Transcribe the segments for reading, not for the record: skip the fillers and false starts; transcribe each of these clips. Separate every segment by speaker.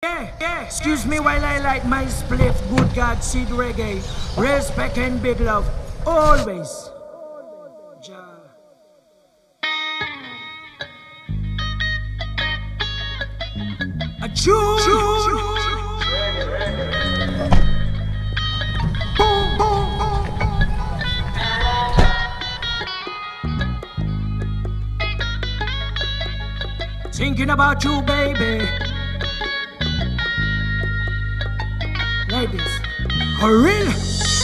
Speaker 1: Yeah, excuse me while I light my spliff. Good God, seed reggae. Respect and big love. Always. Ja. A tune. Boom, boom, boom. Thinking about you, baby. Ladies, hurry!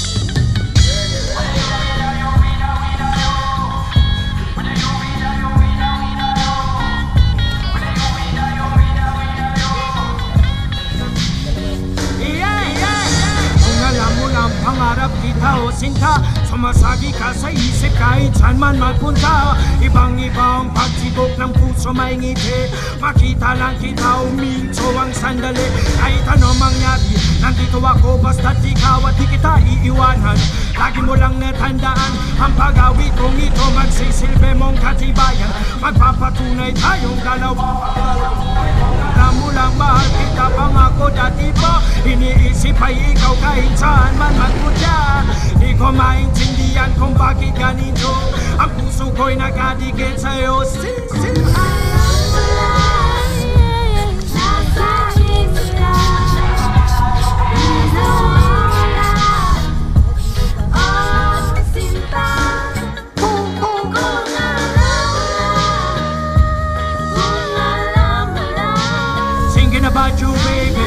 Speaker 1: Pangarap kita o sinta, sumasagi ka sa isip kahit saan man magpunta. Ibang-ibang pagsibok ng puso may ngiti, makita lang kita uminto ang sandali. Kahit ano mangyari, nandito ako basta't ikaw at di kita iiwanan. Lagi mo lang natandaan, ang pag-awit kong ito magsisilbi mong katibayan. Magpapatunay tayong dalawa. Alam mo lang mahal kita, pangako dati pa. Iniisip ay ikaw kahit saan man magpunta. Di ko maintindihan kung bakit ganito. Ang puso ko'y nakadikit sa'yo. Thinking about you, baby.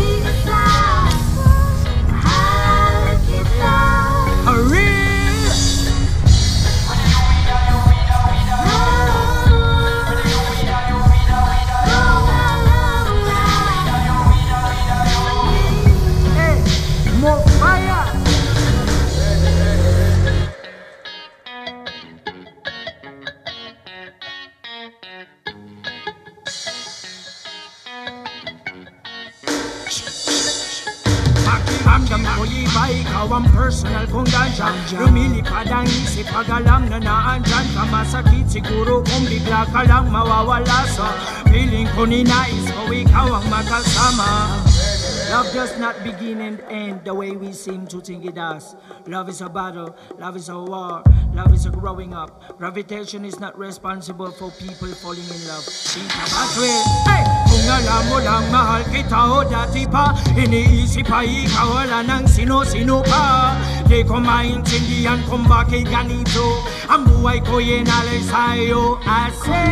Speaker 1: Pakiramdam ko'y iba, ikaw ang personal kong ganja. Lumilipad ang isip pag alam na naandyan ka. Masakit siguro kung bigla ka lang mawawala sa feeling ko, ninais ko ikaw ang makasama. Love does not begin and end the way we seem to think it does. Love is a battle, love is a war, love is a growing up. Gravitation is not responsible for people falling in love. Think about it. Hey! Kung alam mo lang mahal kita o dati pa, iniisip ay ikaw wala ng sino-sino pa. Di ko maintindihan kung bakit ganito. Ang buhay ko inalay sa'yo. I say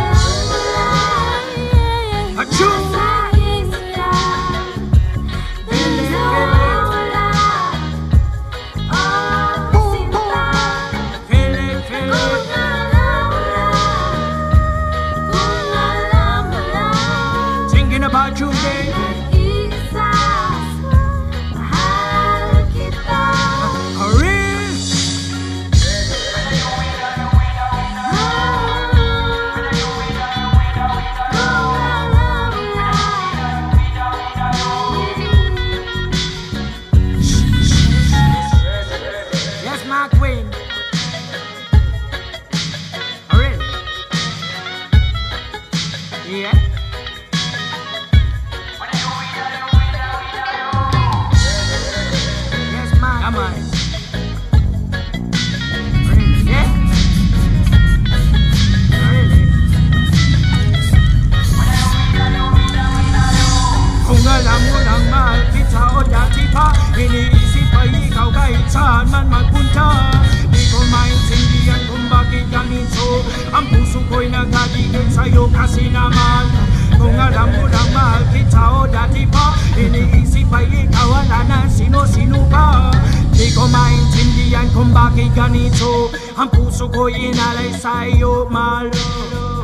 Speaker 1: achoo! About you, baby. Yes, my queen. Really? Yeah. Come on. Yeah? Really? Kung alam mo lang mahal kita o dati pa, iniisip ay ikaw kahit saan man magpunta. Di ko maintindihan kung bakit ganito. Ang puso ko'y nagagigil sa'yo kasi naman. Kung alam mo lang mahal kita o dati pa, iniisip ay ikaw wala na sino-sino pa. Di ko maintindihan kung bakit ganito. Ang puso ko'y inalay sa'yo, my love.